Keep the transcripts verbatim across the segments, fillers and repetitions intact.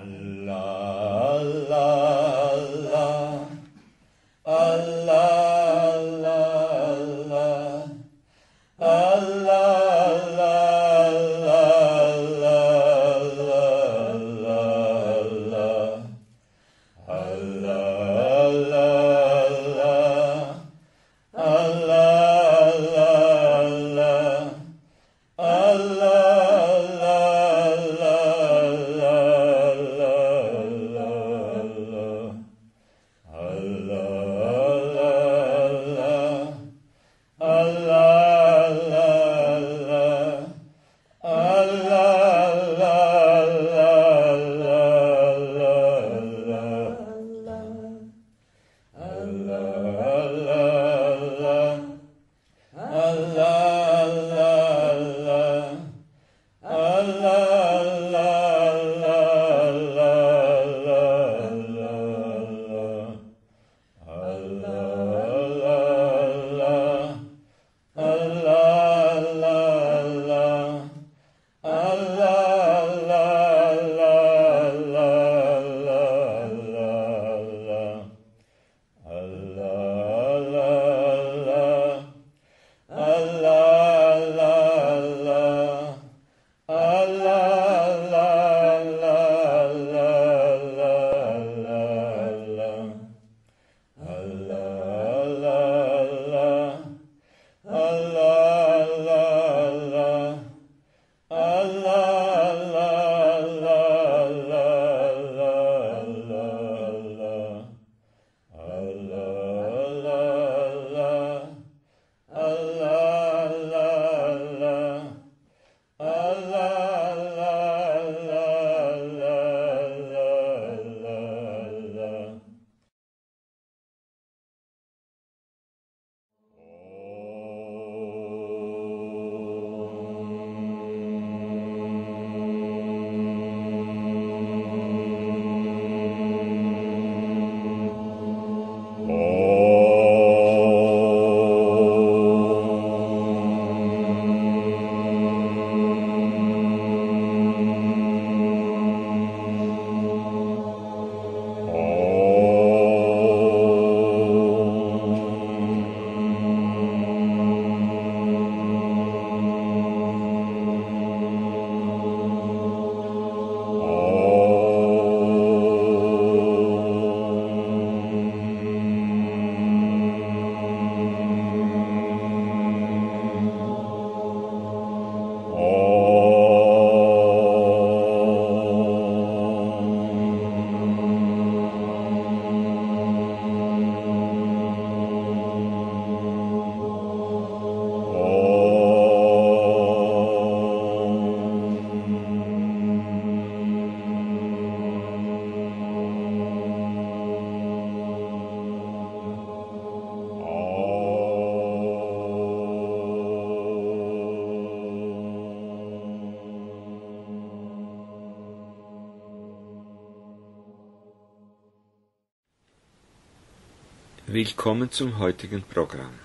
Willkommen zum heutigen Programm.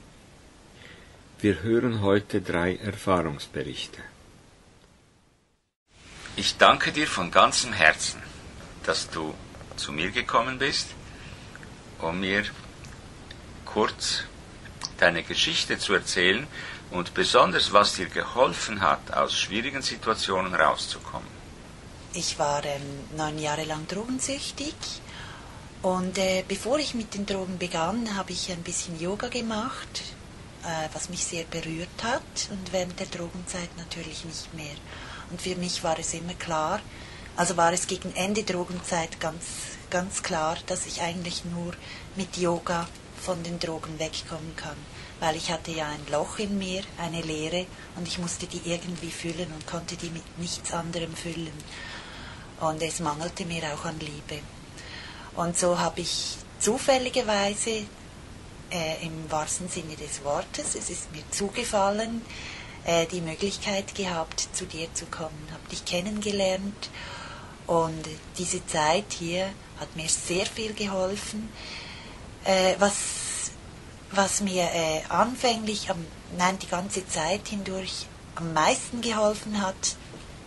Wir hören heute drei Erfahrungsberichte. Ich danke dir von ganzem Herzen, dass du zu mir gekommen bist, um mir kurz deine Geschichte zu erzählen und besonders, was dir geholfen hat, aus schwierigen Situationen rauszukommen. Ich war ähm, neun Jahre lang drogensüchtig und äh, bevor ich mit den Drogen begann, habe ich ein bisschen Yoga gemacht, äh, was mich sehr berührt hat, und während der Drogenzeit natürlich nicht mehr. Und für mich war es immer klar, also war es gegen Ende Drogenzeit ganz, ganz klar, dass ich eigentlich nur mit Yoga von den Drogen wegkommen kann. Weil ich hatte ja ein Loch in mir, eine Leere, und ich musste die irgendwie füllen und konnte die mit nichts anderem füllen. Und es mangelte mir auch an Liebe. Und so habe ich zufälligerweise, äh, im wahrsten Sinne des Wortes, es ist mir zugefallen, äh, die Möglichkeit gehabt, zu dir zu kommen, habe dich kennengelernt, und diese Zeit hier hat mir sehr viel geholfen. Äh, was, was mir äh, anfänglich, am, nein, die ganze Zeit hindurch am meisten geholfen hat,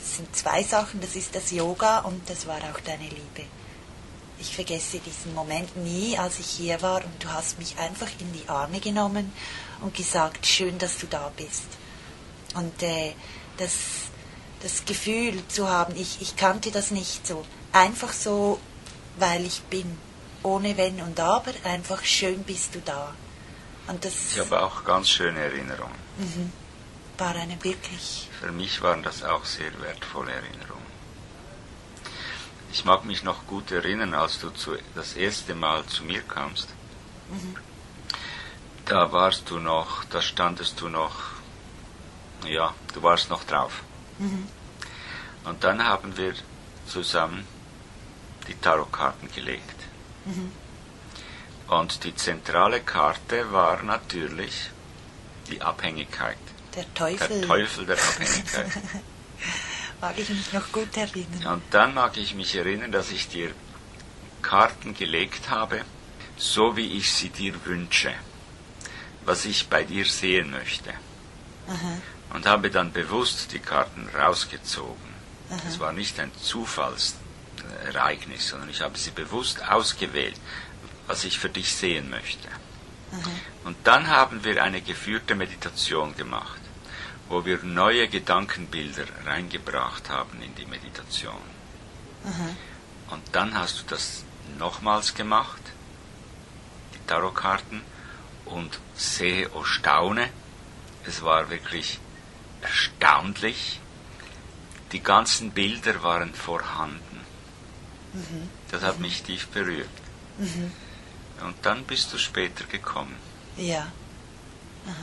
das sind zwei Sachen, das ist das Yoga und das war auch deine Liebe. Ich vergesse diesen Moment nie, als ich hier war und du hast mich einfach in die Arme genommen und gesagt, schön, dass du da bist. Und äh, das, das Gefühl zu haben, ich, ich kannte das nicht so, einfach so, weil ich bin, ohne Wenn und Aber, einfach schön bist du da. Und das ich habe auch ganz schöne Erinnerungen. Mhm. War eine wirklich... Für mich waren das auch sehr wertvolle Erinnerungen. Ich mag mich noch gut erinnern, als du zu, das erste Mal zu mir kamst. Mhm. Da warst du noch, da standest du noch, ja, du warst noch drauf. Mhm. Und dann haben wir zusammen die Tarotkarten gelegt. Mhm. Und die zentrale Karte war natürlich die Abhängigkeit. Der Teufel. Der Teufel der Abhängigkeit. Mag ich mich noch gut erinnern. Und dann mag ich mich erinnern, dass ich dir Karten gelegt habe, so wie ich sie dir wünsche, was ich bei dir sehen möchte. Aha. Und habe dann bewusst die Karten rausgezogen. Aha. Das war nicht ein Zufallsereignis, sondern ich habe sie bewusst ausgewählt, was ich für dich sehen möchte. Aha. Und dann haben wir eine geführte Meditation gemacht, wo wir neue Gedankenbilder reingebracht haben in die Meditation. Aha. Und dann hast du das nochmals gemacht, die Tarotkarten, und sehe, oh staune, es war wirklich erstaunlich, die ganzen Bilder waren vorhanden. Mhm. Das hat mhm. mich tief berührt. Mhm. Und dann bist du später gekommen. Ja. Aha.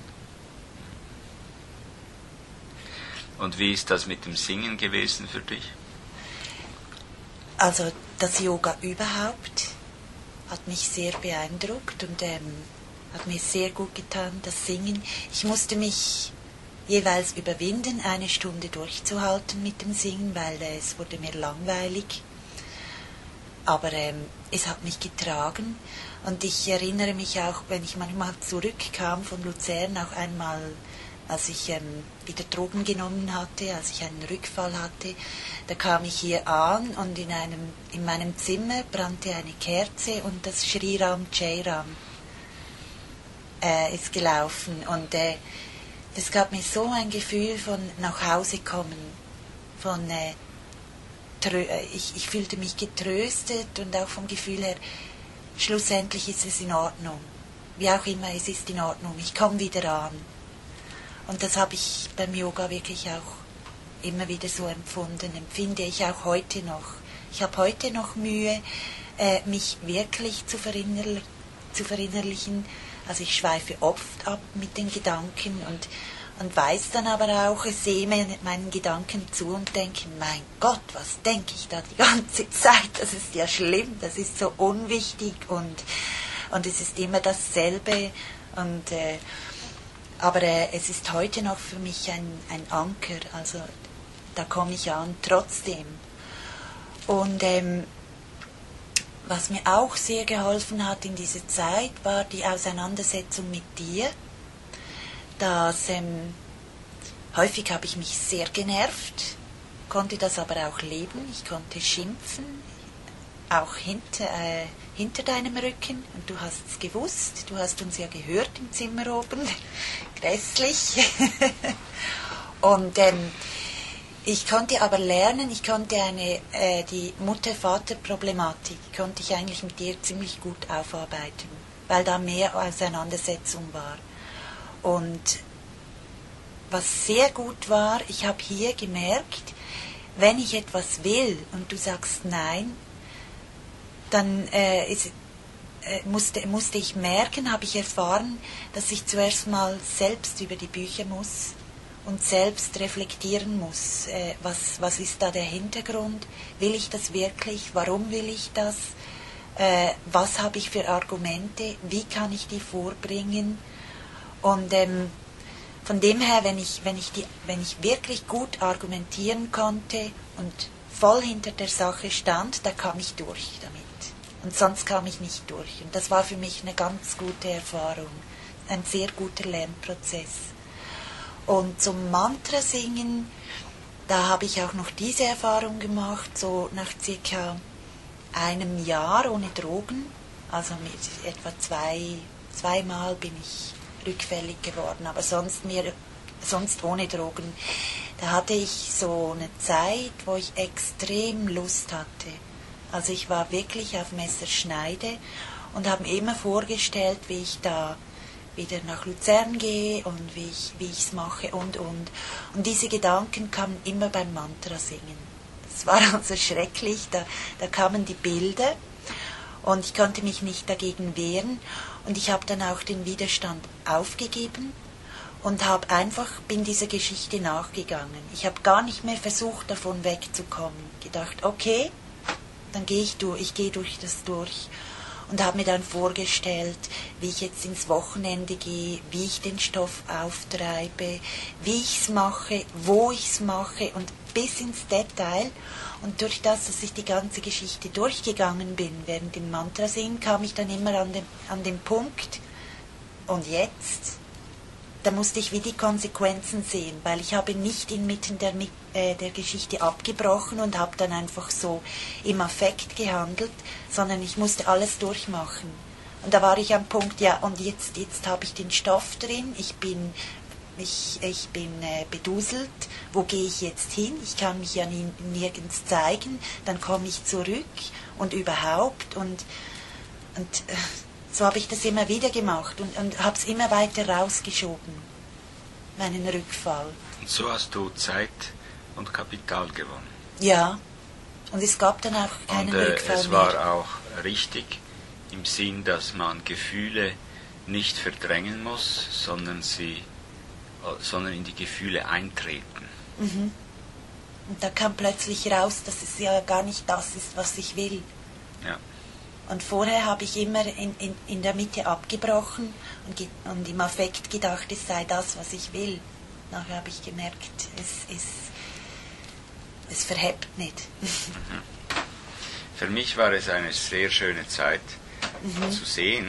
Und wie ist das mit dem Singen gewesen für dich? Also das Yoga überhaupt hat mich sehr beeindruckt und ähm, hat mir sehr gut getan, das Singen. Ich musste mich jeweils überwinden, eine Stunde durchzuhalten mit dem Singen, weil äh, es wurde mir langweilig. Aber ähm, es hat mich getragen und ich erinnere mich auch, wenn ich manchmal zurückkam von Luzern, auch einmal, als ich ähm, wieder Drogen genommen hatte, als ich einen Rückfall hatte, da kam ich hier an und in, einem, in meinem Zimmer brannte eine Kerze und das Shri Ram Jai Ram äh, ist gelaufen. Und äh, das gab mir so ein Gefühl von nach Hause kommen, von... Äh, Ich, ich fühlte mich getröstet und auch vom Gefühl her, schlussendlich ist es in Ordnung. Wie auch immer, es ist in Ordnung. Ich komme wieder an. Und das habe ich beim Yoga wirklich auch immer wieder so empfunden, empfinde ich auch heute noch. Ich habe heute noch Mühe, äh, mich wirklich zu, verinnerl- zu verinnerlichen. Also ich schweife oft ab mit den Gedanken und Und weiß dann aber auch, ich sehe meinen Gedanken zu und denke, mein Gott, was denke ich da die ganze Zeit? Das ist ja schlimm, das ist so unwichtig und, und es ist immer dasselbe. Und, äh, aber äh, es ist heute noch für mich ein, ein Anker, also da komme ich an trotzdem. Und ähm, was mir auch sehr geholfen hat in dieser Zeit, war die Auseinandersetzung mit dir. Dass, ähm, häufig habe ich mich sehr genervt, konnte das aber auch leben. Ich konnte schimpfen, auch hinter, äh, hinter deinem Rücken. Und du hast es gewusst, du hast uns ja gehört im Zimmer oben, grässlich. Und ähm, ich konnte aber lernen, ich konnte eine, äh, die Mutter-Vater-Problematik, konnte ich eigentlich mit dir ziemlich gut aufarbeiten, weil da mehr Auseinandersetzung war. Und was sehr gut war, ich habe hier gemerkt, wenn ich etwas will und du sagst nein, dann äh, ist, äh, musste, musste ich merken, habe ich erfahren, dass ich zuerst mal selbst über die Bücher muss und selbst reflektieren muss. Äh, was, was ist da der Hintergrund? Will ich das wirklich? Warum will ich das? Äh, was habe ich für Argumente? Wie kann ich die vorbringen? Und ähm, von dem her, wenn ich, wenn, ich die, wenn ich wirklich gut argumentieren konnte und voll hinter der Sache stand, da kam ich durch damit. Und sonst kam ich nicht durch. Und das war für mich eine ganz gute Erfahrung, ein sehr guter Lernprozess. Und zum Mantra singen, da habe ich auch noch diese Erfahrung gemacht, so nach circa einem Jahr ohne Drogen, also mit etwa zwei, zweimal bin ich rückfällig geworden, aber sonst, mir, sonst ohne Drogen. Da hatte ich so eine Zeit, wo ich extrem Lust hatte. Also ich war wirklich auf Messerschneide und habe mir immer vorgestellt, wie ich da wieder nach Luzern gehe und wie ich wie ich's mache und, und. Und diese Gedanken kamen immer beim Mantra singen. Das war also schrecklich, da, da kamen die Bilder und ich konnte mich nicht dagegen wehren und ich habe dann auch den Widerstand aufgegeben und habe einfach, bin dieser Geschichte nachgegangen. Ich habe gar nicht mehr versucht, davon wegzukommen. Gedacht, okay, dann gehe ich durch, ich gehe durch das durch. Und habe mir dann vorgestellt, wie ich jetzt ins Wochenende gehe, wie ich den Stoff auftreibe, wie ich es mache, wo ich es mache und bis ins Detail. Und durch das, dass ich die ganze Geschichte durchgegangen bin während dem Mantrasingen, kam ich dann immer an den, an den Punkt, und jetzt? Da musste ich wie die Konsequenzen sehen, weil ich habe nicht inmitten der, äh, der Geschichte abgebrochen und habe dann einfach so im Affekt gehandelt, sondern ich musste alles durchmachen. Und da war ich am Punkt, ja, und jetzt, jetzt habe ich den Stoff drin, ich bin, ich, ich bin äh, beduselt, wo gehe ich jetzt hin? Ich kann mich ja nie, nirgends zeigen, dann komme ich zurück und überhaupt und, und äh, so habe ich das immer wieder gemacht und, und habe es immer weiter rausgeschoben, meinen Rückfall. Und so hast du Zeit und Kapital gewonnen. Ja, und es gab dann auch keinen und, äh, Rückfall es mehr. war auch richtig im Sinn, dass man Gefühle nicht verdrängen muss, sondern, sie, sondern in die Gefühle eintreten. Mhm. Und da kam plötzlich raus, dass es ja gar nicht das ist, was ich will. Ja. Und vorher habe ich immer in, in, in der Mitte abgebrochen und, ge, und im Affekt gedacht, es sei das, was ich will. Nachher habe ich gemerkt, es, es, es verhebt nicht. Mhm. Für mich war es eine sehr schöne Zeit, mhm. zu sehen,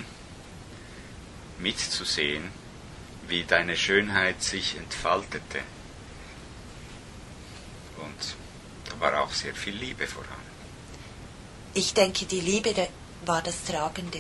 mitzusehen, wie deine Schönheit sich entfaltete. Und da war auch sehr viel Liebe voran. Ich denke, die Liebe war das Tragende.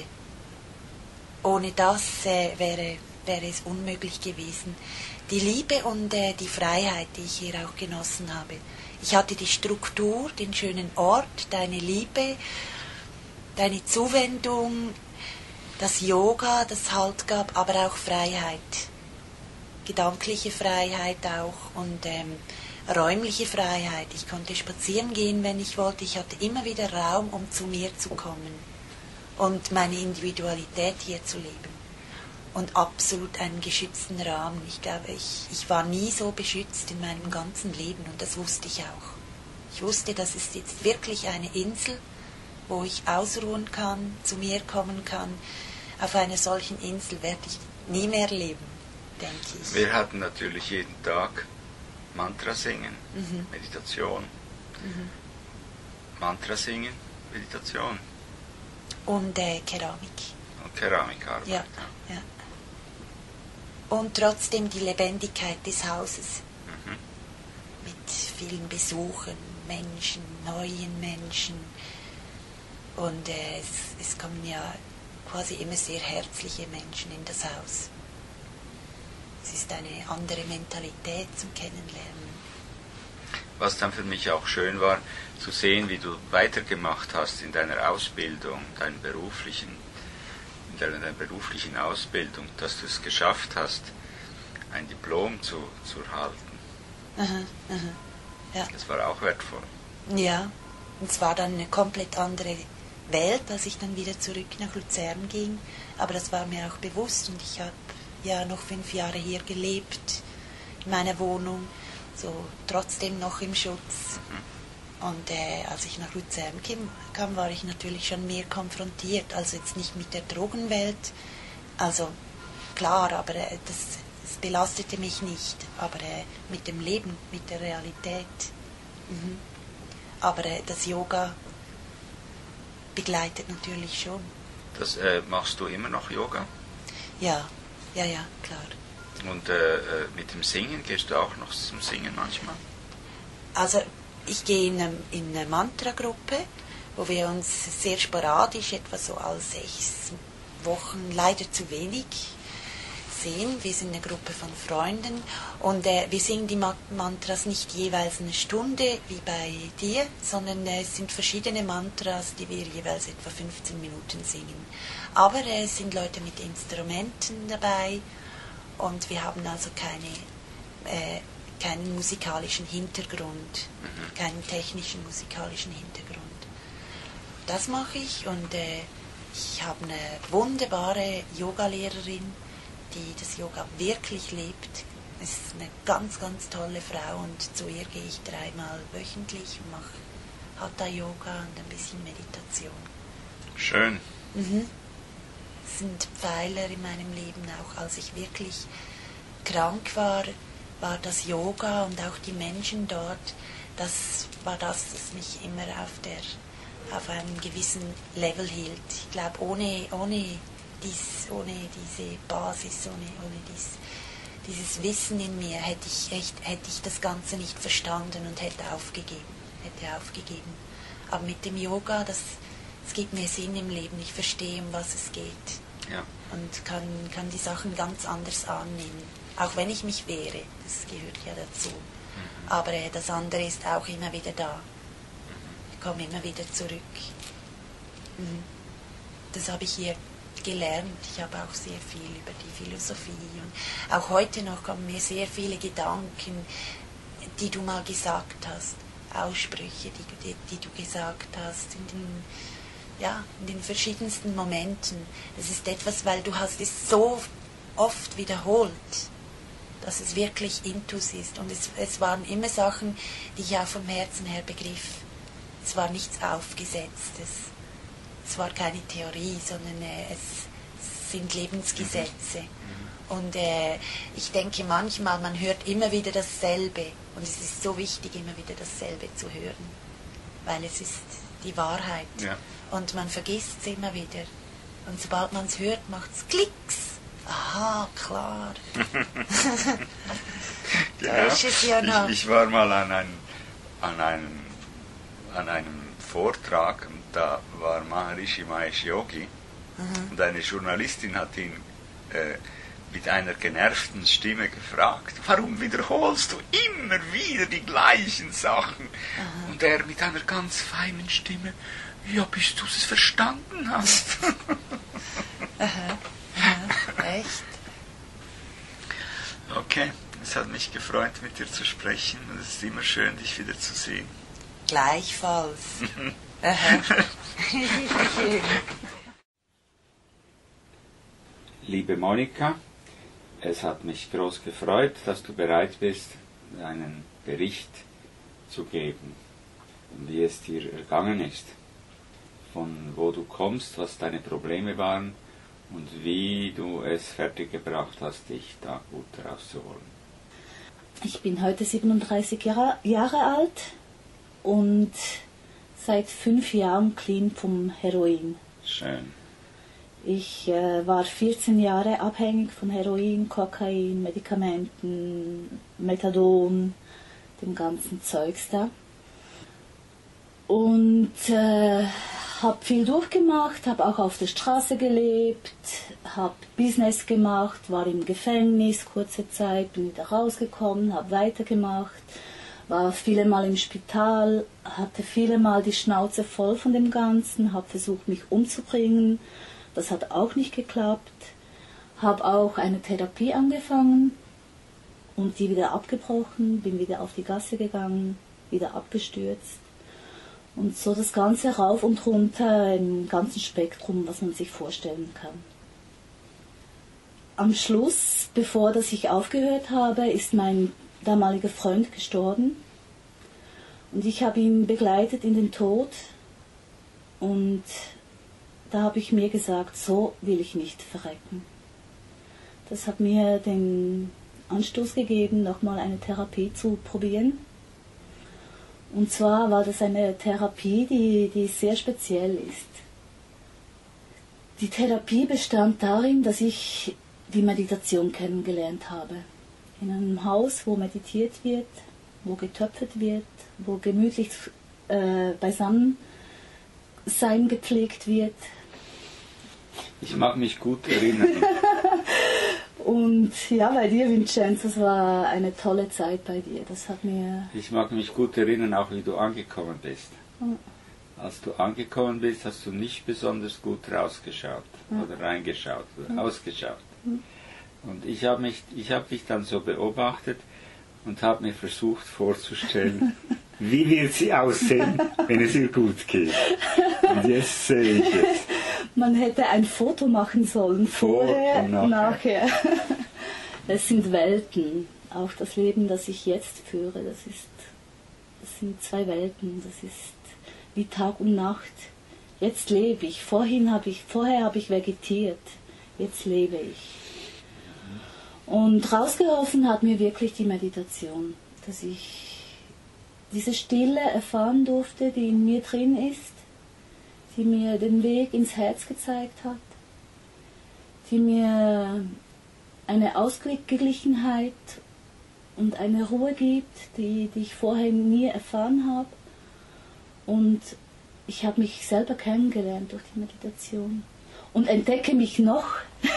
Ohne das äh, wäre, wäre es unmöglich gewesen. Die Liebe und äh, die Freiheit, die ich hier auch genossen habe. Ich hatte die Struktur, den schönen Ort, deine Liebe, deine Zuwendung, das Yoga, das Halt gab, aber auch Freiheit. Gedankliche Freiheit auch und ähm, räumliche Freiheit. Ich konnte spazieren gehen, wenn ich wollte. Ich hatte immer wieder Raum, um zu mir zu kommen und meine Individualität hier zu leben. Und absolut einen geschützten Rahmen. Ich glaube, ich, ich war nie so beschützt in meinem ganzen Leben und das wusste ich auch. Ich wusste, das ist jetzt wirklich eine Insel, wo ich ausruhen kann, zu mir kommen kann. Auf einer solchen Insel werde ich nie mehr leben, denke ich. Wir hatten natürlich jeden Tag Mantra singen, mhm. Meditation. Mhm. Mantra singen, Meditation. Und äh, Keramik. Und Keramikarbeit. Ja, ja. Und trotzdem die Lebendigkeit des Hauses. Mhm. Mit vielen Besuchen, Menschen, neuen Menschen. Und äh, es, es kommen ja quasi immer sehr herzliche Menschen in das Haus. Es ist eine andere Mentalität zum Kennenlernen. Was dann für mich auch schön war, zu sehen, wie du weitergemacht hast in deiner Ausbildung, deinen beruflichen, in deiner, deiner beruflichen Ausbildung, dass du es geschafft hast, ein Diplom zu, zu erhalten. Aha, aha, ja. Das war auch wertvoll. Ja, und es war dann eine komplett andere Welt, als ich dann wieder zurück nach Luzern ging. Aber das war mir auch bewusst und ich habe ja noch fünf Jahre hier gelebt, in meiner Wohnung, so trotzdem noch im Schutz. Mhm. Und äh, als ich nach Luzern kam, kam, war ich natürlich schon mehr konfrontiert, also jetzt nicht mit der Drogenwelt, also klar, aber äh, das, das belastete mich nicht, aber äh, mit dem Leben, mit der Realität. Mhm. Aber äh, das Yoga begleitet natürlich schon. Das äh, machst du immer noch Yoga? Ja, ja, ja, klar. Und äh, mit dem Singen gehst du auch noch zum Singen manchmal? also ich gehe in eine, in eine Mantra-Gruppe, wo wir uns sehr sporadisch, etwa so alle sechs Wochen, leider zu wenig sehen. Wir sind eine Gruppe von Freunden und äh, wir singen die Mantras nicht jeweils eine Stunde wie bei dir, sondern äh, es sind verschiedene Mantras, die wir jeweils etwa fünfzehn Minuten singen. Aber äh, es sind Leute mit Instrumenten dabei und wir haben also keine, äh, keinen musikalischen Hintergrund, keinen technischen musikalischen Hintergrund. Das mache ich und äh, ich habe eine wunderbare Yogalehrerin, die das Yoga wirklich lebt. Es ist eine ganz, ganz tolle Frau und zu ihr gehe ich dreimal wöchentlich und mache Hatha-Yoga und ein bisschen Meditation. Schön. Mhm. Das sind Pfeiler in meinem Leben. Auch als ich wirklich krank war, war das Yoga und auch die Menschen dort, das war das, das mich immer auf, der, auf einem gewissen Level hielt. Ich glaube, ohne, ohne Dies, ohne diese Basis, ohne, ohne dies, dieses Wissen in mir, hätte ich, echt, hätte ich das Ganze nicht verstanden und hätte aufgegeben. Hätte aufgegeben. Aber mit dem Yoga, das, das gibt mir Sinn im Leben. Ich verstehe, um was es geht. Ja. Und kann, kann die Sachen ganz anders annehmen. Auch wenn ich mich wehre, das gehört ja dazu. Mhm. Aber äh, das andere ist auch immer wieder da. Ich komme immer wieder zurück. Mhm. Das habe ich hier gelernt. Ich habe auch sehr viel über die Philosophie und auch heute noch kommen mir sehr viele Gedanken, die du mal gesagt hast, Aussprüche, die, die, die du gesagt hast in den, ja, in den verschiedensten Momenten. Es ist etwas, weil du hast es so oft wiederholt, dass es wirklich Intus ist und es, es waren immer Sachen, die ich auch vom Herzen her begriff. Es war nichts Aufgesetztes. Es war keine Theorie, sondern äh, es sind Lebensgesetze. Mhm. Und äh, ich denke manchmal, man hört immer wieder dasselbe. Und es ist so wichtig, immer wieder dasselbe zu hören. Weil es ist die Wahrheit. Ja. Und man vergisst es immer wieder. Und sobald man es hört, macht es Klicks. Aha, klar. Ja, ich, ich war mal an, ein, an, einem, an einem Vortrag. Da war Maharishi Mahesh Yogi mhm. und eine Journalistin hat ihn äh, mit einer genervten Stimme gefragt, warum wiederholst du immer wieder die gleichen Sachen? Mhm. Und er mit einer ganz feinen Stimme, ja, bis du es verstanden hast. Aha. Aha. Echt? Okay, es hat mich gefreut, mit dir zu sprechen und es ist immer schön, dich wieder zu sehen. Gleichfalls. Liebe Monika, es hat mich groß gefreut, dass du bereit bist, einen Bericht zu geben, wie es dir ergangen ist, von wo du kommst, was deine Probleme waren und wie du es fertiggebracht hast, dich da gut rauszuholen. Ich bin heute siebenunddreißig Jahre, Jahre alt und seit fünf Jahren clean vom Heroin. Schön. Ich äh, war vierzehn Jahre abhängig von Heroin, Kokain, Medikamenten, Methadon, dem ganzen Zeugs da. Und äh, habe viel durchgemacht, habe auch auf der Straße gelebt, habe Business gemacht, war im Gefängnis kurze Zeit, bin wieder rausgekommen, habe weitergemacht. War viele Mal im Spital, hatte viele Mal die Schnauze voll von dem Ganzen, habe versucht, mich umzubringen. Das hat auch nicht geklappt. Habe auch eine Therapie angefangen und die wieder abgebrochen, bin wieder auf die Gasse gegangen, wieder abgestürzt. Und so das Ganze rauf und runter im ganzen Spektrum, was man sich vorstellen kann. Am Schluss, bevor dass ich aufgehört habe, ist mein damaliger Freund gestorben und ich habe ihn begleitet in den Tod und da habe ich mir gesagt, so will ich nicht verrecken. Das hat mir den Anstoß gegeben, nochmal eine Therapie zu probieren. Und zwar war das eine Therapie, die, die sehr speziell ist. Die Therapie bestand darin, dass ich die Meditation kennengelernt habe. In einem Haus, wo meditiert wird, wo getöpfert wird, wo gemütlich äh, beisammen sein gepflegt wird. Ich mag mich gut erinnern. Und ja, bei dir, Vincenzo, es war eine tolle Zeit bei dir. Das hat mir... Ich mag mich gut erinnern, auch wie du angekommen bist. Mhm. Als du angekommen bist, hast du nicht besonders gut rausgeschaut Mhm. oder reingeschaut oder Mhm. ausgeschaut. Mhm. Und ich habe mich, ich habe dich dann so beobachtet und habe mir versucht vorzustellen, wie wird sie aussehen, wenn es ihr gut geht. Und jetzt sehe ich es. Man hätte ein Foto machen sollen, Vor vorher, und nachher. nachher. Es sind Welten. Auch das Leben, das ich jetzt führe, das ist, das sind zwei Welten. Das ist wie Tag und Nacht. Jetzt lebe ich. Vorhin habe ich, vorher habe ich vegetiert. Jetzt lebe ich. Und rausgeholfen hat mir wirklich die Meditation, dass ich diese Stille erfahren durfte, die in mir drin ist, die mir den Weg ins Herz gezeigt hat, die mir eine Ausgeglichenheit und eine Ruhe gibt, die, die ich vorher nie erfahren habe. Und ich habe mich selber kennengelernt durch die Meditation und entdecke mich noch.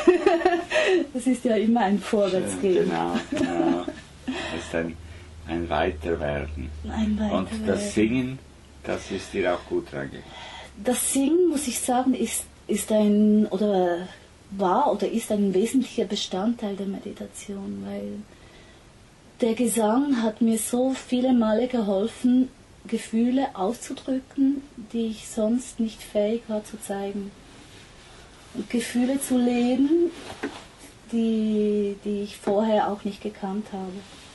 Das ist ja immer ein Vorwärtsgehen. Genau, genau. Das ist ein, ein Weiterwerden. Ein Weiterwerden. Und das Singen, das ist dir auch gut reingegangen. Das Singen, muss ich sagen, ist, ist ein, oder war oder ist ein wesentlicher Bestandteil der Meditation, weil der Gesang hat mir so viele Male geholfen, Gefühle auszudrücken, die ich sonst nicht fähig war zu zeigen. Und Gefühle zu leben, die, die ich vorher auch nicht gekannt habe.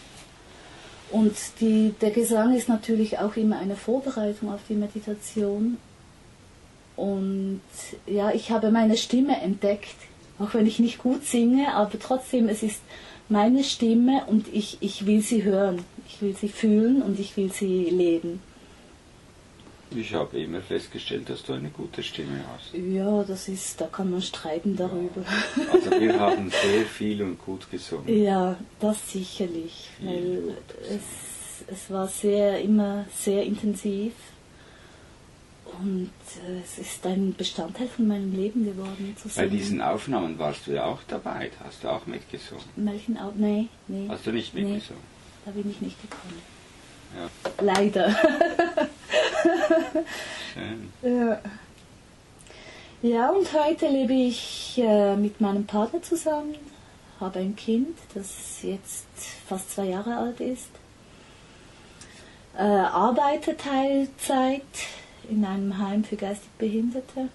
Und die, der Gesang ist natürlich auch immer eine Vorbereitung auf die Meditation. Und ja, ich habe meine Stimme entdeckt, auch wenn ich nicht gut singe, aber trotzdem, es ist meine Stimme und ich, ich will sie hören, ich will sie fühlen und ich will sie leben. Ich habe immer festgestellt, dass du eine gute Stimme hast. Ja, das ist, da kann man streiten darüber. Ja. Also wir haben sehr viel und gut gesungen. Ja, das sicherlich, Viel weil gut es, es war sehr, immer sehr intensiv. Und äh, es ist ein Bestandteil von meinem Leben geworden. Zu Bei singen. diesen Aufnahmen warst du ja auch dabei, hast du auch mitgesungen. Welchen Au- Nee, nee. Hast du nicht Nee. mitgesungen? Da bin ich nicht gekommen. Ja. Leider. Schön. Ja. Ja, und heute lebe ich äh, mit meinem Partner zusammen, habe ein Kind, das jetzt fast zwei Jahre alt ist, äh, arbeite Teilzeit in einem Heim für geistig Behinderte,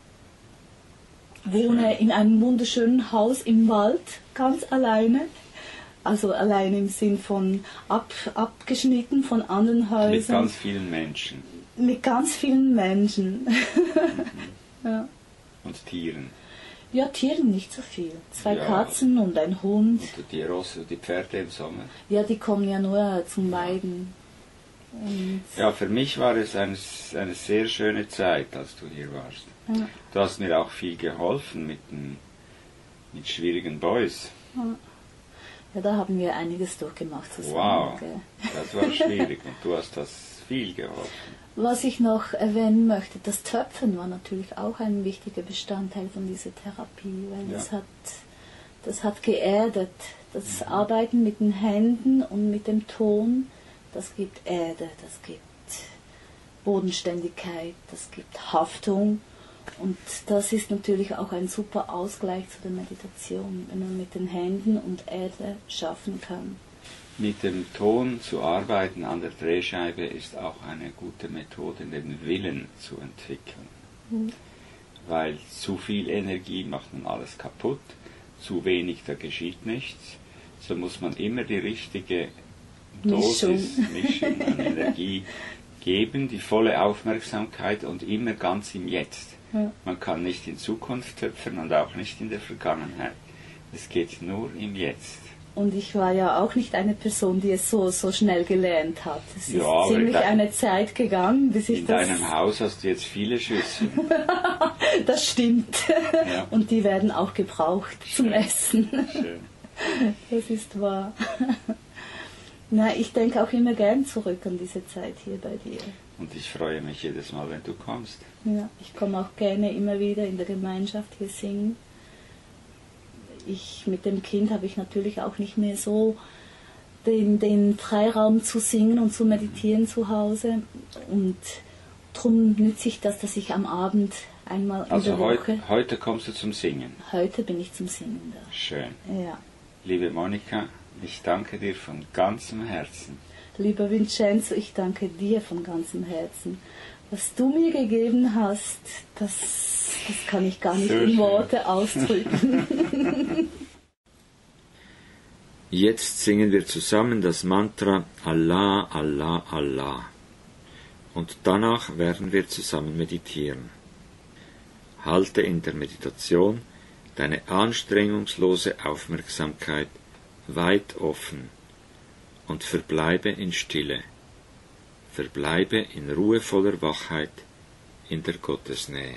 wohne in einem wunderschönen Haus im Wald, ganz alleine. Also allein im Sinn von ab, abgeschnitten von anderen Häusern. Mit ganz vielen Menschen. Mit ganz vielen Menschen. Ja. Und Tieren. Ja, Tieren nicht so viel. Zwei Ja. Katzen und ein Hund. Und die Rosse und die Pferde im Sommer. Ja, die kommen ja nur zum Weiden. Und Ja, für mich war es eine, eine sehr schöne Zeit, als du hier warst. ja, Du hast mir auch viel geholfen mit, den, mit schwierigen Boys. ja, da haben wir einiges durchgemacht zusammen. Wow, Gell. das war schwierig und du hast das viel geholfen. Was ich noch erwähnen möchte, das Töpfen war natürlich auch ein wichtiger Bestandteil von dieser Therapie, weil Ja. das hat, das hat geerdet. Das Arbeiten mit den Händen und mit dem Ton, das gibt Erde, das gibt Bodenständigkeit, das gibt Haftung. Und das ist natürlich auch ein super Ausgleich zu der Meditation, wenn man mit den Händen und Erde schaffen kann. Mit dem Ton zu arbeiten an der Drehscheibe ist auch eine gute Methode, den Willen zu entwickeln. Mhm. Weil zu viel Energie macht man alles kaputt, zu wenig, da geschieht nichts. So muss man immer die richtige Dosis, Mischung. Mischung an Energie geben, die volle Aufmerksamkeit und immer ganz im Jetzt. Ja. Man kann nicht in Zukunft töpfern und auch nicht in der Vergangenheit. Es geht nur im Jetzt. Und ich war ja auch nicht eine Person, die es so, so schnell gelernt hat. Es Ja, ist aber ziemlich dein- eine Zeit gegangen, bis ich In das... deinem Haus hast du jetzt viele Schüsseln. Das stimmt. Ja. Und die werden auch gebraucht zum Schön. Essen. Schön. Das ist wahr. Na, ich denke auch immer gern zurück an diese Zeit hier bei dir. Und ich freue mich jedes Mal, wenn du kommst. Ja, ich komme auch gerne immer wieder in der Gemeinschaft hier singen. Ich, mit dem Kind habe ich natürlich auch nicht mehr so den, den Freiraum zu singen und zu meditieren zu Hause. Und darum nütze ich das, dass ich am Abend einmal in Also der heu, Woche... heute kommst du zum Singen. Heute bin ich zum Singen da. Schön. Ja. Liebe Monika, ich danke dir von ganzem Herzen. Lieber Vincenzo, ich danke dir von ganzem Herzen. Was du mir gegeben hast, das, das kann ich gar nicht Sehr in schön. Worte ausdrücken. Jetzt singen wir zusammen das Mantra Allah, Allah, Allah. Und danach werden wir zusammen meditieren. Halte in der Meditation deine anstrengungslose Aufmerksamkeit weit offen und verbleibe in Stille. Verbleibe in ruhevoller Wachheit in der Gottesnähe.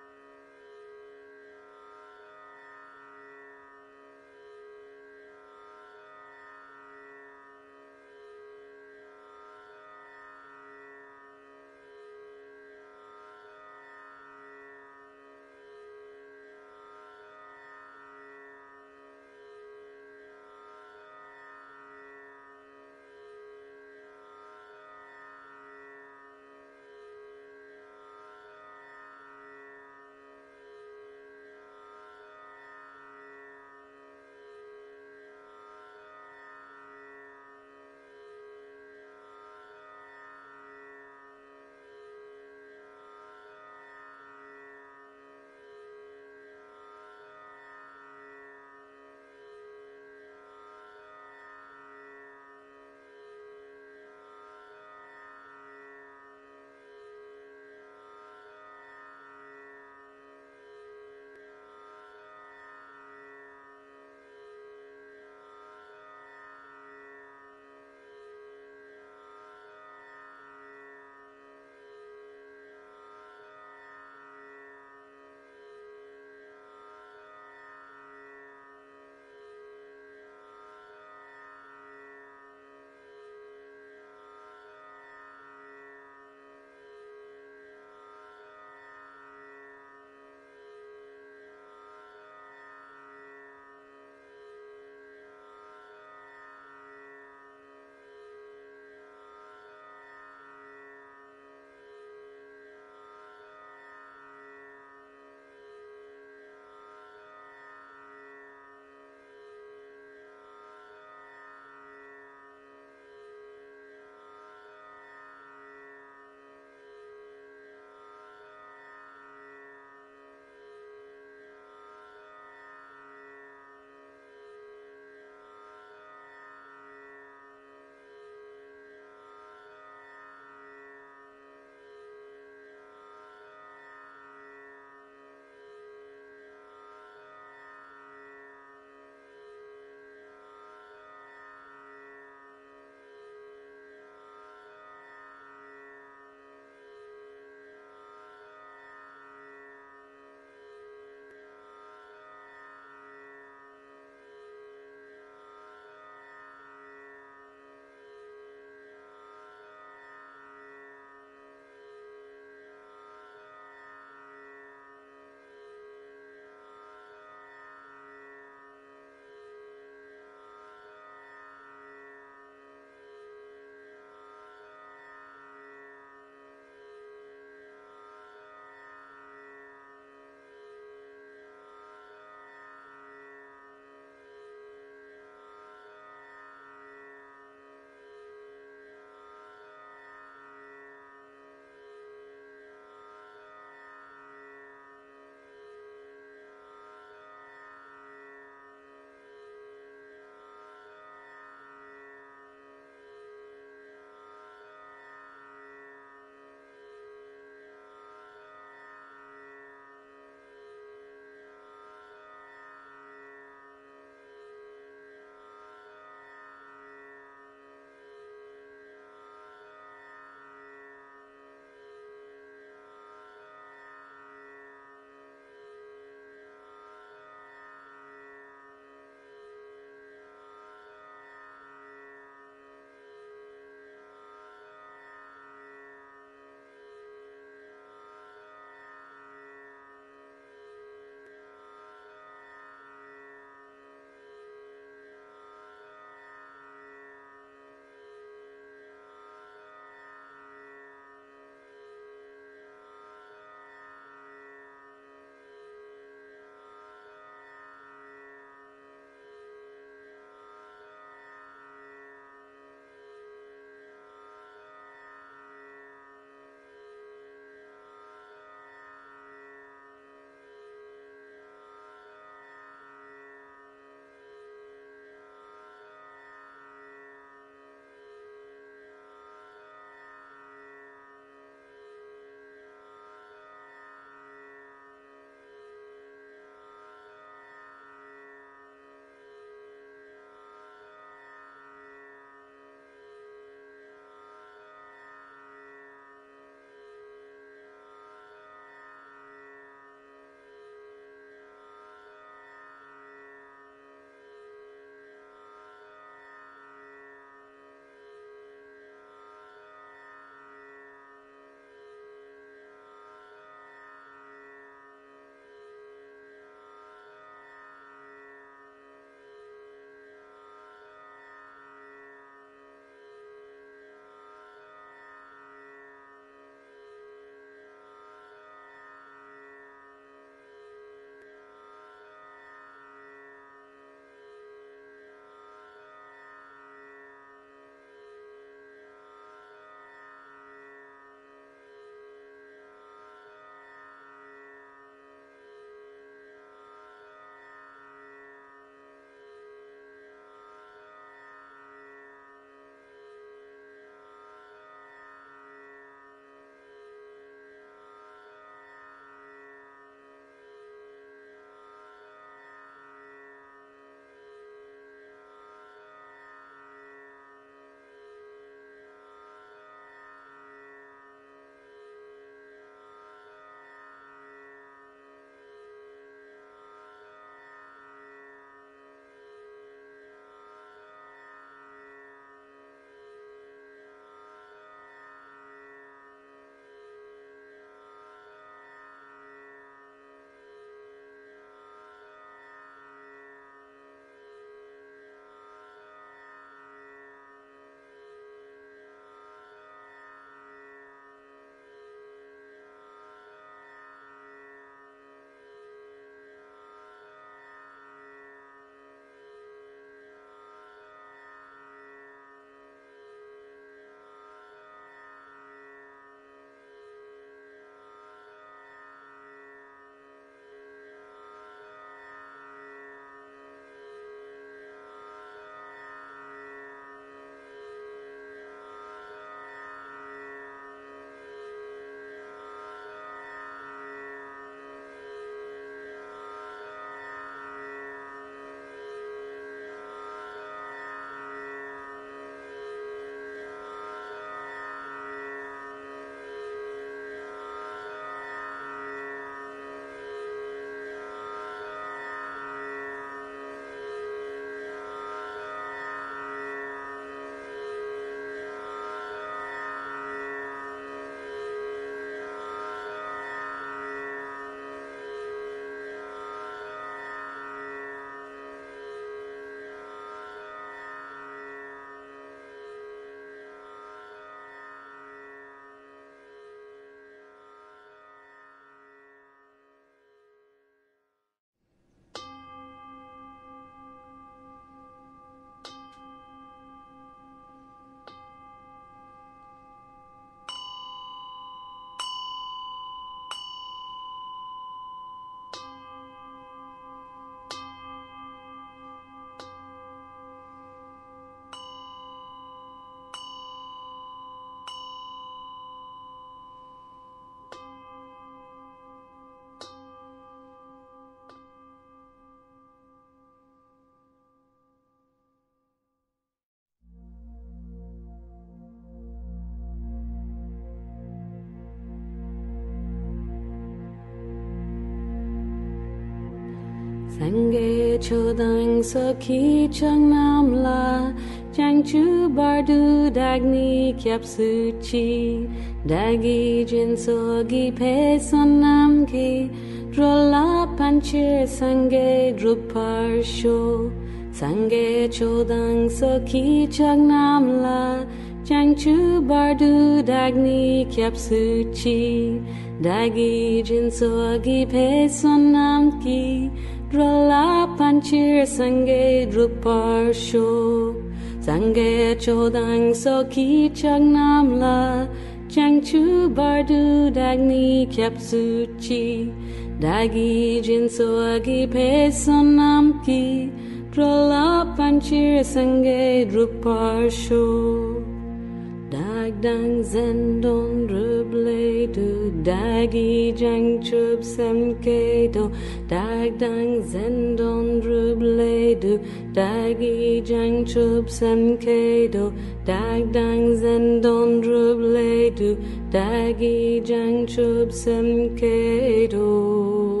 Sange chodang soki changnam la Jangchu bardu dagni kyap suchi Dagi jin sogi pe sonam ki Drola panchir sange drupar sho Sange chodang soki changnam la Jangchu bardu dagni kyap suchi Dagi jin sogi pe sonam ki Drola panchir sange drupar sho Sange chodang soki changnam la Jangchu bardu dagni kyap suchi Dagi jin sogi pe sonam ki Drola panchir sange drupar sho Dag dang zendon ruble du Dagi jang chub semke do Dag dang zendon ruble du Dagi jang chub semke do Dag dang zendon ruble du Dagi jang chub semke do